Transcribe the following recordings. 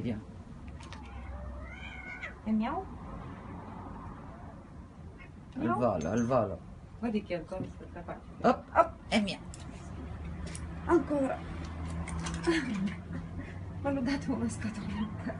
Vediamo. E miau? Al volo, al volo. Guardi che ancora sta capace. Op, op, è mia. Ancora. Ma l'ho dato una scatoletta.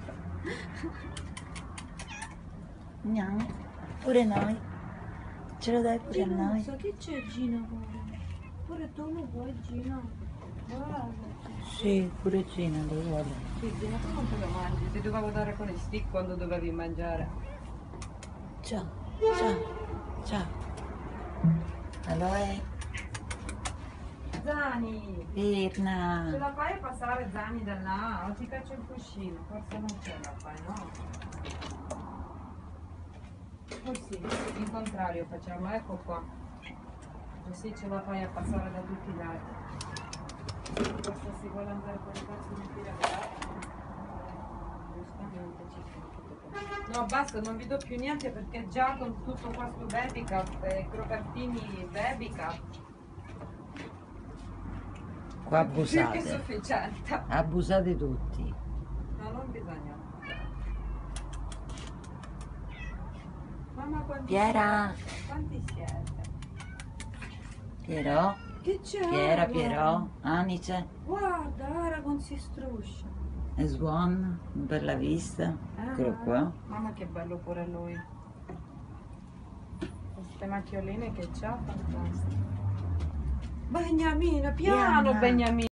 Andiamo. Pure noi. Ce lo dai pure a noi. Sa che c'è Gina? Pure tu lo vuoi Gina? Guarda. Sì, pure Gina lo vuole. Sì, Gina, tu non te lo mangi. Ti dovevo dare con i stick quando dovevi mangiare. Ciao, ciao, ciao. Allora, Zani! Ce Birna. la fai a passare Zani da là? O ti caccio il cuscino? Forse non ce la fai, no? Oh sì, il contrario facciamo, ecco qua. Così ce la fai a passare da tutti i lati. Forse si vuole andare con i cazzo di fila giustamente ci sono tutte cose. No basta, non vi do più niente perché già con tutto questo baby cup e croccantini baby cup Qua più che abusate. sufficiente. Abusate tutti. No, non bisogna. Mamma quanti Piera. siete? Quanti siete? Piero? Che c'è? Piera, Piero? Anice? Guarda, Aragon si struscia. È buono per la vista. Eccolo qua. Mamma che bello pure lui. Queste macchioline che c'ha, fantastico. Beniamina, piano Piano. Beniamina.